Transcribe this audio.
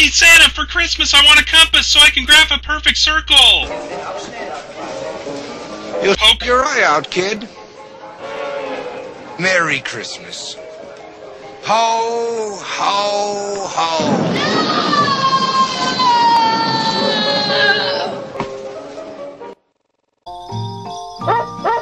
Hey, Santa, for Christmas I want a compass so I can graph a perfect circle! You'll poke your eye out, kid. Merry Christmas. Ho, ho, ho.